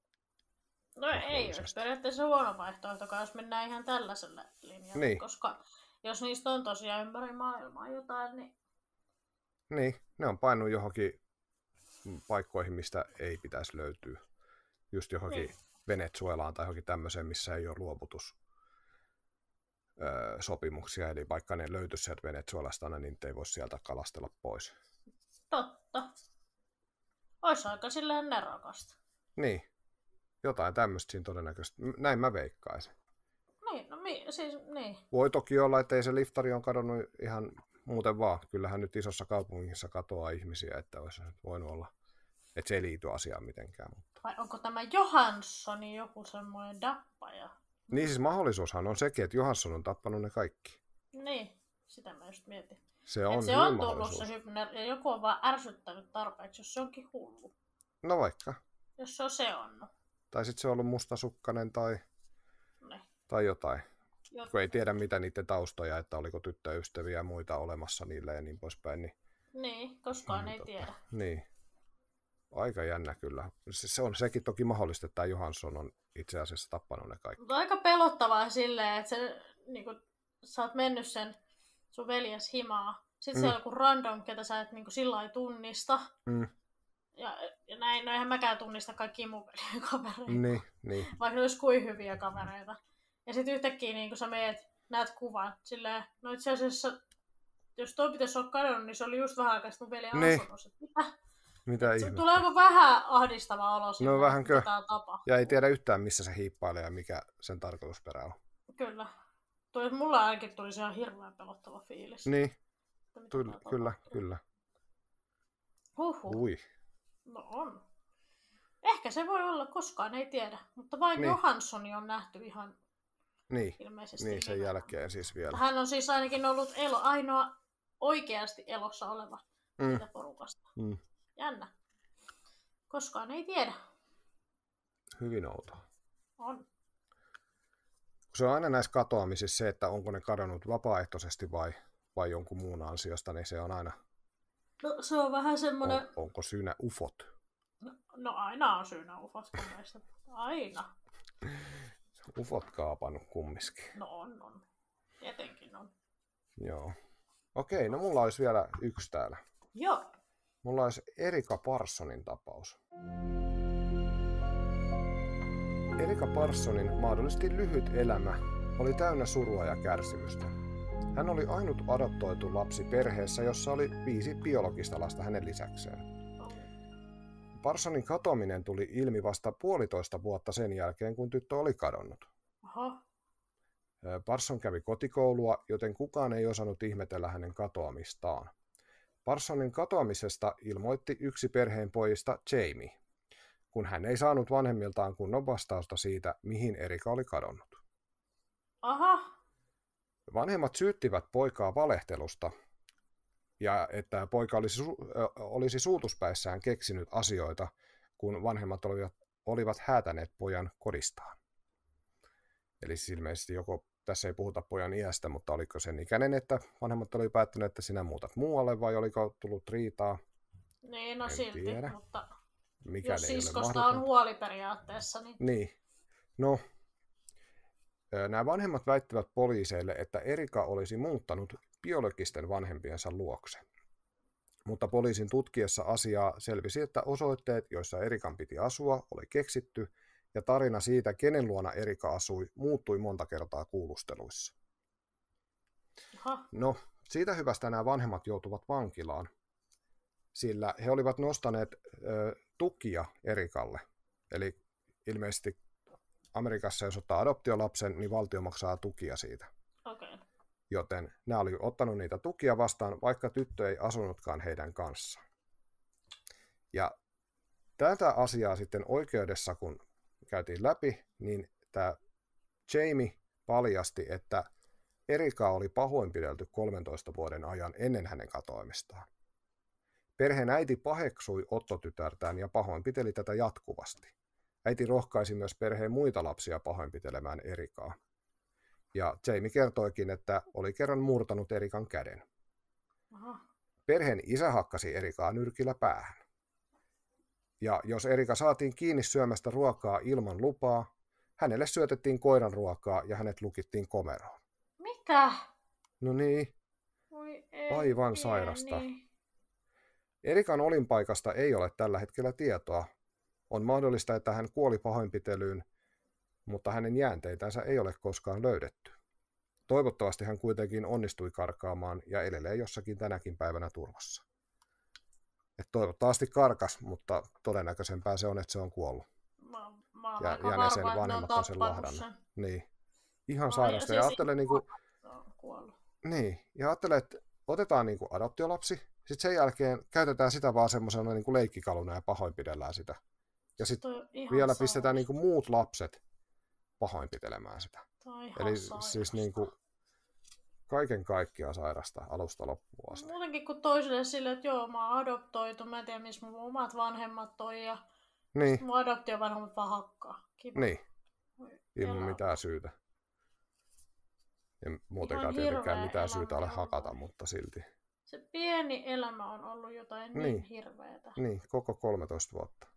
No ei olisi periaatteessa huono vaihtoehto, jos mennään ihan tällaiselle linjalle, Niin. koska jos niistä on tosiaan ympäri maailmaa jotain, niin... Niin, ne on painunut johonkin paikkoihin, mistä ei pitäisi löytyä. Just johonkin Niin. Venezuelaan tai johonkin tämmöiseen, missä ei ole luovutus öö, sopimuksia. Eli vaikka ne löytyisi sieltä Venezuelasta, niin niitä ei voi sieltä kalastella pois. Totta. Ois aika silleen nerokasta. Niin, jotain tämmöistä siinä todennäköisesti. Näin mä veikkaisin. Niin, no mi- siis, niin. Voi toki olla, että ei se liftari on kadonnut ihan muuten vaan. Kyllähän nyt isossa kaupungissa katoaa ihmisiä, että olisi voinut olla, että se ei liity asiaan mitenkään. Mutta... Vai onko tämä Johanssonin joku semmoinen dappaja? Niin siis mahdollisuushan on sekin, että Johansson on tappanut ne kaikki. Niin, sitä mä just mietin. Se on, Et se on tullut se hypner, ja joku on vaan ärsyttänyt tarpeeksi, jos se onkin hullu. No vaikka. Jos se on seonnut. Tai sitten se on ollut mustasukkainen tai, Niin. tai jotain. Jot... Kun ei tiedä mitä niiden taustoja, että oliko tyttöystäviä ja muita olemassa niille ja niin poispäin. Niin, niin koskaan niin, ei tota, tiedä. Niin. Aika jännä kyllä. Se, se on sekin toki mahdollista, että tämä Johansson on itse asiassa tappanut ne kaikki. Mutta aika pelottavaa silleen, että se, niinku, sä oot mennyt sen sun veljes himaa. Sitten mm. siellä on joku random, ketä sä et niinku sillä lailla tunnista. Mm. Ja, ja näin, no eihän mäkään tunnista kaikkia mun veljen kavereita. Niin, niin. Vaikka ne olisi kuin hyviä kavereita. Ja sitten yhtäkkiä niin kun sä meet, näet kuvan, silleen, no itse asiassa, jos toi pitäisi olla kadonnut, niin se oli just vähän aikaa sitten mun veljen niin. asunnossa. Mitä? Mitä Se ihmettä? tulee joku vähän ahdistava olo silleen, No vähänkö? mitä täällä tapahtuu. Ja ei tiedä yhtään, missä se hiippailee ja mikä sen tarkoitusperä on. Kyllä. Tuli, mulla ainakin tuli ihan hirveän pelottava fiilis. Niin, Mitä Tull, täällä kyllä, tapahtuu. kyllä. Huhhuh. Ui. No on. Ehkä se voi olla, koskaan ei tiedä. Mutta vain Niin. Johanssoni on nähty ihan Niin, ilmeisesti. niin sen livenä. jälkeen siis vielä. Hän on siis ainakin ollut elo, ainoa oikeasti elossa oleva Mm. siitä porukasta. Mm. Jännä. Koskaan ei tiedä. Hyvin outoa. On. Se on aina näissä katoamisissa se, että onko ne kadonnut vapaaehtoisesti vai, vai jonkun muun ansiosta, niin se on aina, No se on vähän semmoinen... on, onko syynä ufot. No, no aina on syynä ufot meistä. Aina. Ufot kaapannut kumminkin. No on, on. Tietenkin on. Joo. Okei, no mulla olisi vielä yksi täällä. Joo. Mulla olisi Erika Parsonin tapaus. Erika Parsonin mahdollisesti lyhyt elämä oli täynnä surua ja kärsimystä. Hän oli ainut adoptoitu lapsi perheessä, jossa oli viisi biologista lasta hänen lisäkseen. Parsonin katoaminen tuli ilmi vasta puolitoista vuotta sen jälkeen, kun tyttö oli kadonnut. Oho. Parson kävi kotikoulua, joten kukaan ei osannut ihmetellä hänen katoamistaan. Parsonin katoamisesta ilmoitti yksi perheen pojista Jamie, kun hän ei saanut vanhemmiltaan kunnon vastausta siitä, mihin Erika oli kadonnut. Aha. Vanhemmat syyttivät poikaa valehtelusta ja että poika olisi, su- olisi suutuspäissään keksinyt asioita, kun vanhemmat olivat, olivat häätäneet pojan kodistaan. Eli siis ilmeisesti joko, tässä ei puhuta pojan iästä, mutta oliko sen ikäinen, että vanhemmat oli päättäneet, että sinä muutat muualle, vai oliko tullut riitaa? Niin, no En silti, tiedä. mutta Mikään jos ei ole siskosta on mahdotonta. huoli periaatteessa, niin... Niin. No, nämä vanhemmat väittivät poliiseille, että Erika olisi muuttanut biologisten vanhempiensa luokse. Mutta poliisin tutkiessa asiaa selvisi, että osoitteet, joissa Erikan piti asua, oli keksitty, ja tarina siitä, kenen luona Erika asui, muuttui monta kertaa kuulusteluissa. Aha. No, siitä hyvästä nämä vanhemmat joutuvat vankilaan, sillä he olivat nostaneet ö, tukia Erikalle. Eli ilmeisesti Amerikassa, jos ottaa adoptiolapsen, niin valtio maksaa tukia siitä. Okei. Joten nämä oli ottanut niitä tukia vastaan, vaikka tyttö ei asunutkaan heidän kanssaan. Ja tätä asiaa sitten oikeudessa, kun käytiin läpi, niin tämä Jamie paljasti, että Erika oli pahoinpidelty kolmentoista vuoden ajan ennen hänen katoamistaan. Perheen äiti paheksui Otto-tytärtään ja pahoinpiteli tätä jatkuvasti. Äiti rohkaisi myös perheen muita lapsia pahoinpitelemään Erikaa. Ja Jamie kertoikin, että oli kerran murtanut Erikan käden. Aha. Perheen isä hakkasi Erikaa nyrkillä päähän. Ja jos Erika saatiin kiinni syömästä ruokaa ilman lupaa, hänelle syötettiin koiran ruokaa ja hänet lukittiin komeroon. Mitä? No niin, Voi ei, aivan pieni. sairasta. Erikan olinpaikasta ei ole tällä hetkellä tietoa. On mahdollista, että hän kuoli pahoinpitelyyn, mutta hänen jäänteitänsä ei ole koskaan löydetty. Toivottavasti hän kuitenkin onnistui karkaamaan ja elelee jossakin tänäkin päivänä turvassa. Et toivottavasti karkas, mutta todennäköisempää se on, että se on kuollut. Mä, mä Ja, ja ne sen vanhemmat on sen lahdannut. Niin. Ihan sairasta. Ja ajattele, niin kuin, niin, ja ajattele, että otetaan niin kuin adoptiolapsi, sitten sen jälkeen käytetään sitä vaan semmoisena niin kuin leikkikaluna ja pahoinpidellään sitä. Ja sitten vielä sairasta. Pistetään niin kuin muut lapset pahoinpitelemään sitä. Eli sairasta. Siis niin kuin kaiken kaikkiaan sairasta alusta loppuun asti. Muutenkin kuin toiselle sille, että joo, mä oon adoptoitu, mä en tiedä missä mun omat vanhemmat on ja niin. mun adoptiovanhemmat vaan hakkaa. Kiva. Niin, ilman mitään syytä. Ja muutenkaan tietenkään mitään syytä ole hakata, mutta silti. Se pieni elämä on ollut jotain niin, niin hirveätä. Niin, koko kolmetoista vuotta.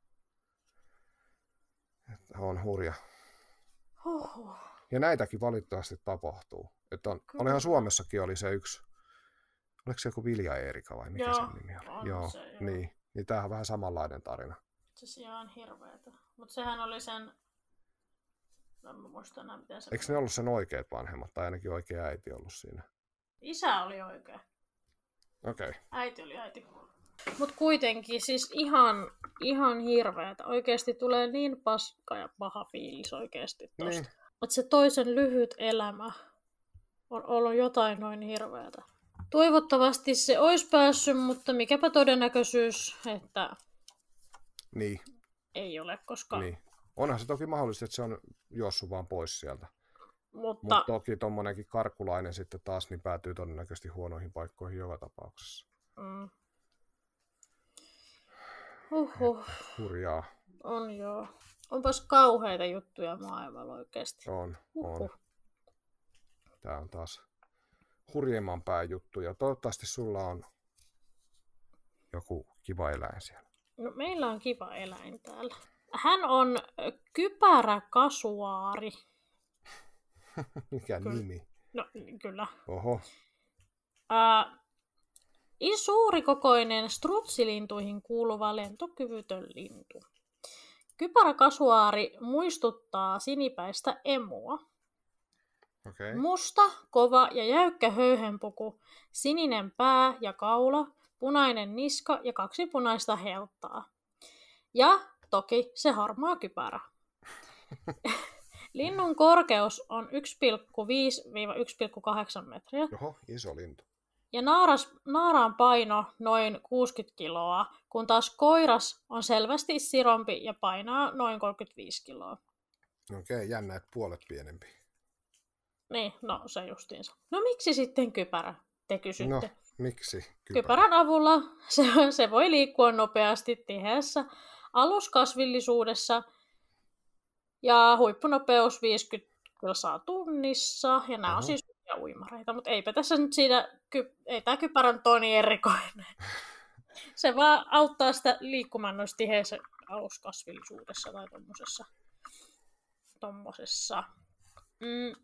Että on hurja. Huhhuh. Ja näitäkin valitettavasti tapahtuu. Että on, olihan Suomessakin oli se yksi, oliko se joku Vilja Eerika vai mikä joo, sen nimi oli? Joo, se, joo. Niin, niin tämähän on vähän samanlainen tarina. Se on ihan hirveätä. Mutta sehän oli sen, en mä muista enää miten se... Eikö ne ollut sen oikeat vanhemmat, tai ainakin oikea äiti ollut siinä? Isä oli oikea. Okei. Okay. Äiti oli äiti. Mut kuitenkin siis ihan, ihan hirveätä. Oikeesti tulee niin paska ja paha fiilis oikeesti tosta. Niin. Mutta se toisen lyhyt elämä on ollut jotain noin hirveätä. Toivottavasti se olisi päässyt, mutta mikäpä todennäköisyys, että niin. ei ole, koska... Niin. Onhan se toki mahdollista, että se on juossut vaan pois sieltä. Mutta Mut toki tommonenkin karkulainen sitten taas niin päätyy todennäköisesti huonoihin paikkoihin joka tapauksessa. Mm. Huhhuh. Hurjaa. On joo. Onpas kauheita juttuja maailmalla oikeesti. On, on. Tää on taas hurjemman pään juttu ja toivottavasti sulla on joku kiva eläin siellä. No meillä on kiva eläin täällä. Hän on kypäräkasuaari. Mikä Ky- nimi? No kyllä. Oho. Äh, suurikokoinen strutsilintuihin kuuluva lentokyvytön lintu. Kypäräkasuaari muistuttaa sinipäistä emua. Okay. Musta, kova ja jäykkä höyhenpuku, sininen pää ja kaula, punainen niska ja kaksi punaista heltaa. Ja toki se harmaa kypärä. Linnun korkeus on yksi pilkku viisi yksi pilkku kahdeksan metriä. Oho, iso lintu. Ja naaras, naaraan paino noin kuusikymmentä kiloa, kun taas koiras on selvästi sirompi ja painaa noin kolmekymmentäviisi kiloa. Okei, okay, jännä, että puolet pienempi. Niin, no se justiinsa. No miksi sitten kypärä, te kysytte? No, miksi kypärä? Kypärän avulla se, se voi liikkua nopeasti tiheässä aluskasvillisuudessa ja huippunopeus viisikymmentä kilsaa tunnissa. Ja nämä uh-huh. on siis uimareita, mutta eipä tässä nyt siitä, ei tämä kypärä nyt ole niin erikoinen. Se vaan auttaa sitä liikkumaan noissa tiheässä aluskasvillisuudessa tai tommosessa. tommosessa. Mm.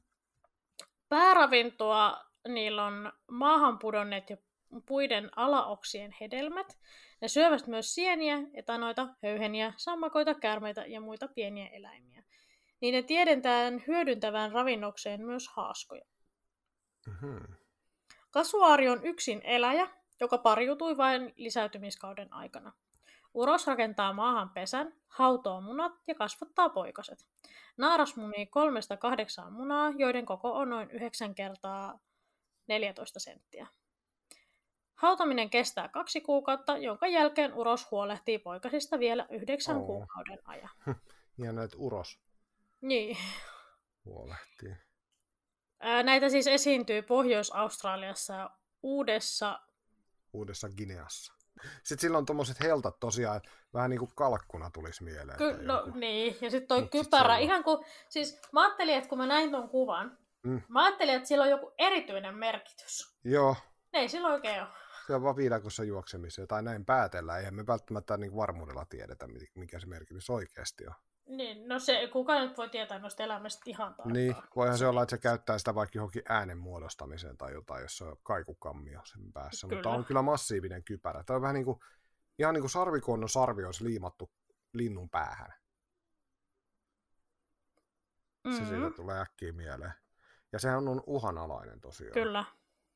Pääravintoa niillä on maahan pudonneet ja puiden alaoksien hedelmät. Ne syövät myös sieniä, etanoita, höyheniä, sammakoita, käärmeitä ja muita pieniä eläimiä. Niiden tiedetään hyödyntävän ravinnokseen myös haaskoja. Mm-hmm. Kasuaari on yksin eläjä, joka pariutui vain lisäytymiskauden aikana. Uros rakentaa maahan pesän, hautoo munat ja kasvattaa poikaset. Naaras munii kolmesta kahdeksaan munaa, joiden koko on noin yhdeksän kertaa neljätoista senttiä. Hautaminen kestää kaksi kuukautta, jonka jälkeen uros huolehtii poikasista vielä yhdeksän oh. kuukauden ajan. Ja näitä uros niin. huolehtii. Näitä siis esiintyy Pohjois-Australiassa ja Uudessa... Uudessa Gineassa. Sitten sillä on tommoset heltat tosiaan, vähän niin kuin kalkkuna tulisi mieleen. Ky- no niin, ja sitten toi Mut kypärä, sit ihan kuin, siis mä ajattelin, että kun mä näin ton kuvan, mm. mä ajattelin, että sillä on joku erityinen merkitys. Joo. Ei sillä oikein ole. Se on vaan viidakossa juoksemiseen, tai näin päätellään, eihän me välttämättä niin varmuudella tiedetä, mikä se merkitys oikeasti on. Niin, no se, kuka nyt voi tietää noista elämästä ihan tarkkaan. Niin, voihan se olla, että se käyttää sitä vaikka johonkin äänen muodostamiseen tai jotain, jos se on kaikukammio sen päässä. Kyllä. Mutta on kyllä massiivinen kypärä. Tämä on vähän niin kuin, ihan niin kuin sarvikonnon sarvi olisi liimattu linnun päähän. Mm-hmm. Se siitä tulee äkkiä mieleen. Ja sehän on uhanalainen tosiaan. Kyllä.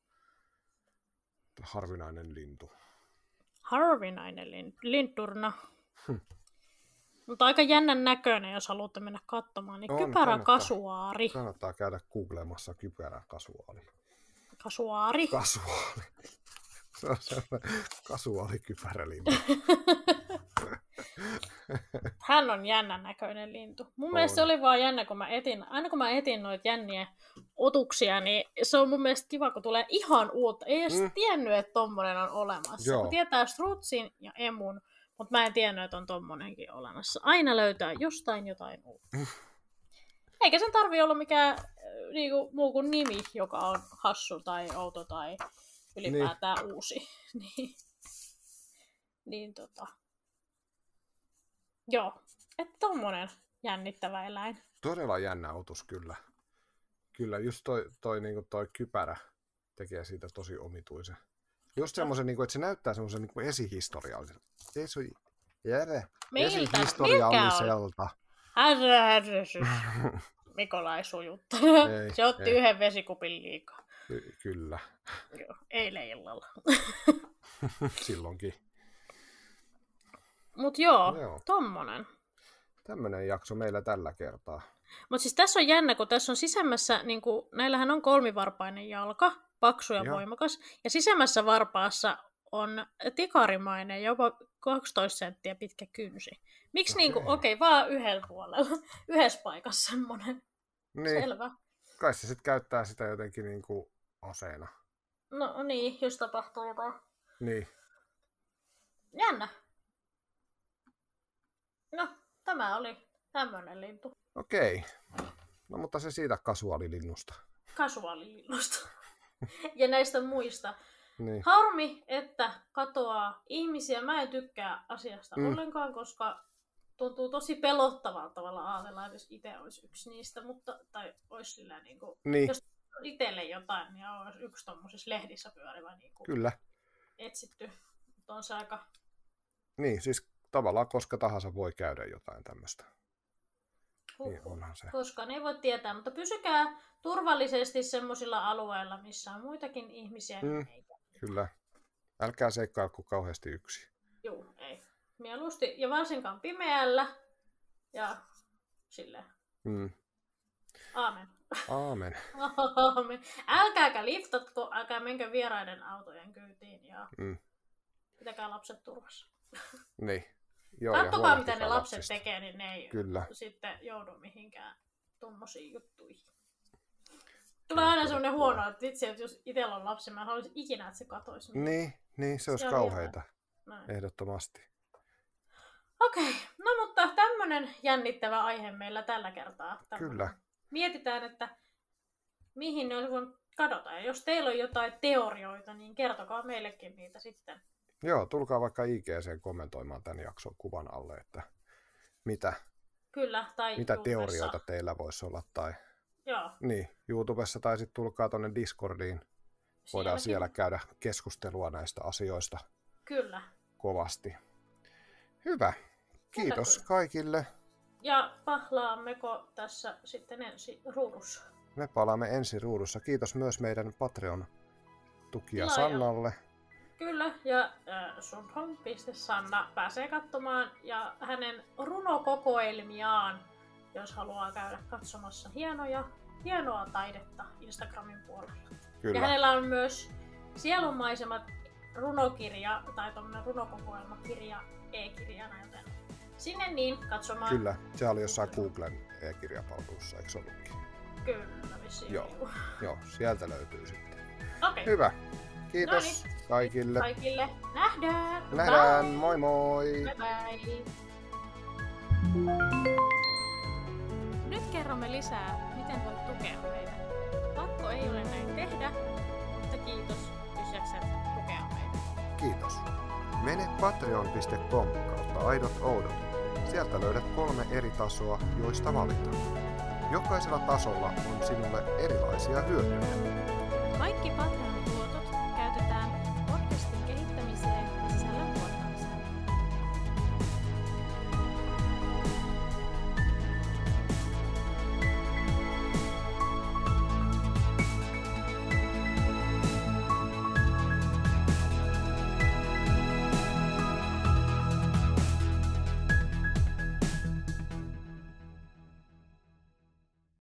Harvinainen lintu. Harvinainen lin- linturna. Mutta aika jännän näköinen, jos haluatte mennä katsomaan, niin on, kypäräkasuaari. Kannattaa, kannattaa käydä googlemassa kypäräkasuaari. Kasuaari? Kasuaari. Se on sellainen kasuaalikypärälintu. Hän on jännän näköinen lintu. Mun on. mielestä se oli vaan jännä, kun mä etin, aina kun mä etin noita jänniä otuksia, niin se on mun mielestä kiva, kun tulee ihan uutta. Ei edes mm. tiennyt, että tommonen on olemassa. Joo. Kun tietää strutsin ja emun, mutta mä en tiennyt, että on tommonenkin olemassa. Aina löytää jostain jotain uutta. Eikä sen tarvi olla mikään niinku, muu kuin nimi, joka on hassu tai outo tai ylipäätään niin. uusi. niin, niin tota... Joo, että tommonen jännittävä eläin. Todella jännä otus kyllä. Kyllä, just toi, toi, niinku toi kypärä tekee siitä tosi omituisen. Just semmoisen, niinku, että se näyttää semmoisen niinku esihistoriallisen. Esi... Jere. Esihistorialliselta. Härrä, härrä, Mikolai sujutta. Se otti ei. yhden vesikupin liikaa. Ky- kyllä. Joo, eilen illalla. Silloinkin. Mut joo, joo, tommonen. Tämmönen jakso meillä tällä kertaa. Mut siis tässä on jännä, kun tässä on sisämmässä, niin kun, näillähän on kolmivarpainen jalka, paksu ja joo. voimakas. Ja sisämmässä varpaassa on tikarimainen, jopa kaksitoista senttiä pitkä kynsi. Miksi okay. niinku, okei, okay, vaan yhdellä puolella, yhdessä paikassa semmonen. Niin. Selvä. Kai se sitten käyttää sitä jotenkin niinku aseena. No niin, jos tapahtuu jotain. Niin. Jännä. No, tämä oli tämmönen lintu. Okei. No mutta se siitä kasuaalilinnusta. Kasuaalilinnusta. Ja näistä muista. Niin. Harmi, että katoaa ihmisiä. Mä en tykkää asiasta mm. ollenkaan, koska tuntuu tosi pelottavaa tavalla ajatella, että jos itse olisi yksi niistä, mutta, tai olisi sillä niin kuin, niin. jos itselle jotain, niin olisi yksi tommosessa lehdissä pyörivä niin kuin Kyllä. etsitty. Mutta on se aika... Niin, siis tavallaan koska tahansa voi käydä jotain tämmöistä. Huh, niin onhan se. Koska ne ei voi tietää, mutta pysykää turvallisesti semmoisilla alueilla, missä on muitakin ihmisiä. Mm, kyllä. Älkää seikkailko kauheasti yksin. Joo, ei. Mieluusti. Ja varsinkaan pimeällä. Ja silleen. Mm. Aamen. Aamen. Aamen. Älkääkä liftatko, älkää menkö vieraiden autojen kyytiin ja Mm. pitäkää lapset turvassa. Niin. Joo, ja katsokaa, mitä ne huolehtikaa lapset lapsista. tekee, niin ne ei Kyllä. sitten joudu mihinkään tummosiin juttuihin. Tulee aina semmoinen huono, että vitsi, että jos itsellä on lapsi, mä en haluaisi ikinä, että se katoisi. Niin, niin se olisi on kauheita. Näin. Ehdottomasti. Okei, no mutta tämmönen jännittävä aihe meillä tällä kertaa. Tämmönen. Kyllä. Mietitään, että mihin ne olisi voinut kadota. Ja jos teillä on jotain teorioita, niin kertokaa meillekin niitä sitten. Joo, tulkaa vaikka I G C:en kommentoimaan tämän jakson kuvan alle, että mitä, Kyllä, tai mitä YouTubessa. teorioita teillä voisi olla. Tai Joo. niin, YouTubessa tai sitten tulkaa tuonne Discordiin. Voidaan Sielläkin. siellä käydä keskustelua näistä asioista Kyllä. kovasti. Hyvä. Kiitos kyllä. kaikille. Ja pahlaammeko tässä sitten ensi ruudussa? Me palaamme ensi ruudussa. Kiitos myös meidän Patreon-tukija Tilaaja. Sannalle. Kyllä, ja äh, sunhom piste sanna pääsee katsomaan ja hänen runokokoelmiaan, jos haluaa käydä katsomassa hienoja, hienoa taidetta Instagramin puolella. Kyllä. Ja hänellä on myös Sielunmaisemat runokirja tai tommonen runokokoelmakirja e-kirjana, joten sinne niin katsomaan. Kyllä, se oli jossain Googlen e-kirjapalvelussa, eikö se ollutkin? Kyllä, vissiin. Joo. Joo, sieltä löytyy sitten. Okei. Hyvä. Kiitos Noniin. kaikille. Kaikille. Nähdään. Nähdään. Bye. Moi moi. Bye bye. Nyt kerromme lisää, miten voit tukea meitä. Pakko ei ole näin tehdä, mutta kiitos, jos jaksat tukea meitä. Kiitos. Mene patreon piste com kautta aidot oudot. Sieltä löydät kolme eri tasoa, joista valita. Jokaisella tasolla on sinulle erilaisia hyötyjä. Kaikki Patreon